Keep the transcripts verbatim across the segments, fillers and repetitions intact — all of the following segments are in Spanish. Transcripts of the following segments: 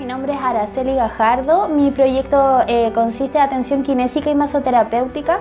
Mi nombre es Araceli Gajardo. Mi proyecto eh, consiste en atención kinésica y masoterapéutica.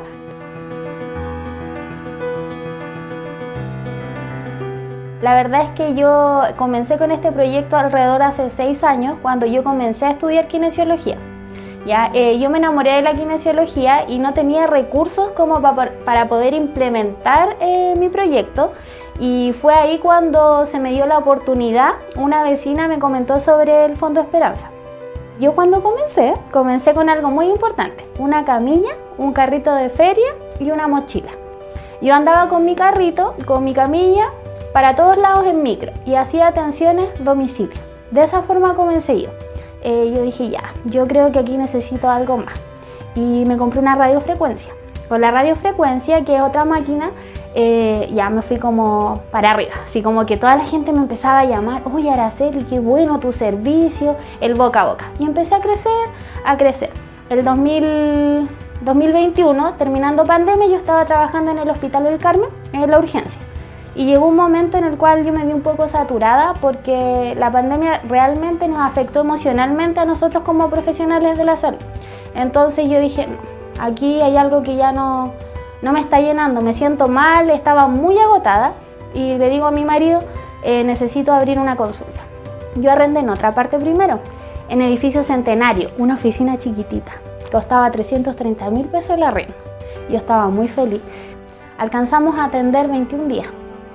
La verdad es que yo comencé con este proyecto alrededor de hace seis años, cuando yo comencé a estudiar kinesiología. Ya, eh, yo me enamoré de la kinesiología y no tenía recursos como pa para poder implementar eh, mi proyecto, y fue ahí cuando se me dio la oportunidad. Una vecina me comentó sobre el Fondo Esperanza. Yo cuando comencé, comencé con algo muy importante: una camilla, un carrito de feria y una mochila. Yo andaba con mi carrito, con mi camilla, para todos lados en micro, y hacía atenciones domicilio. De esa forma comencé yo. Eh, yo dije, ya, yo creo que aquí necesito algo más. Y me compré una radiofrecuencia. Con la radiofrecuencia, que es otra máquina, eh, ya me fui como para arriba. Así como que toda la gente me empezaba a llamar: oye, Araceli, qué bueno tu servicio, el boca a boca. Y empecé a crecer, a crecer. El dos mil veintiuno, terminando pandemia, yo estaba trabajando en el Hospital del Carmen, en la urgencia. Y llegó un momento en el cual yo me vi un poco saturada, porque la pandemia realmente nos afectó emocionalmente a nosotros como profesionales de la salud. Entonces yo dije, no, aquí hay algo que ya no, no me está llenando, me siento mal, estaba muy agotada, y le digo a mi marido, eh, necesito abrir una consulta. Yo arrendé en otra parte primero, en Edificio Centenario, una oficina chiquitita, costaba trescientos treinta mil pesos el arriendo. Yo estaba muy feliz. Alcanzamos a atender veintiún días.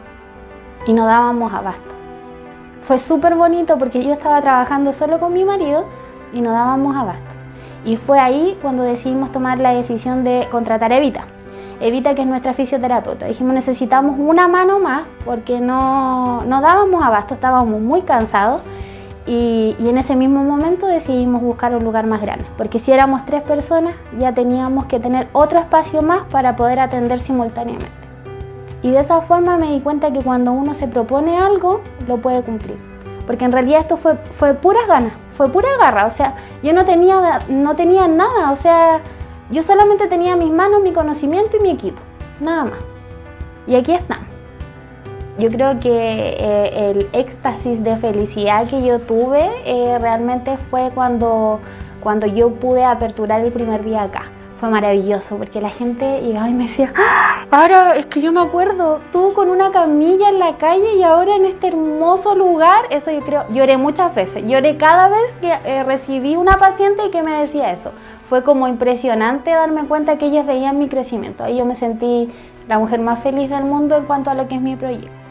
Y no dábamos abasto. Fue súper bonito porque yo estaba trabajando solo con mi marido y no dábamos abasto. Y fue ahí cuando decidimos tomar la decisión de contratar a Evita. Evita, que es nuestra fisioterapeuta. Dijimos, necesitamos una mano más porque no, no dábamos abasto, estábamos muy cansados. Y, y en ese mismo momento decidimos buscar un lugar más grande. Porque si éramos tres personas, ya teníamos que tener otro espacio más para poder atender simultáneamente. Y de esa forma me di cuenta que cuando uno se propone algo, lo puede cumplir. Porque en realidad esto fue, fue puras ganas, fue pura garra. O sea, yo no tenía, no tenía nada. O sea, yo solamente tenía mis manos, mi conocimiento y mi equipo. Nada más. Y aquí estamos. Yo creo que eh, el éxtasis de felicidad que yo tuve eh, realmente fue cuando, cuando yo pude aperturar el primer día acá. Fue maravilloso porque la gente llegaba y me decía, ¡ah! Ahora es que yo me acuerdo, tú con una camilla en la calle y ahora en este hermoso lugar. Eso yo creo, lloré muchas veces, lloré cada vez que eh, recibí una paciente y que me decía eso. Fue como impresionante darme cuenta que ellos veían mi crecimiento. Ahí yo me sentí la mujer más feliz del mundo en cuanto a lo que es mi proyecto.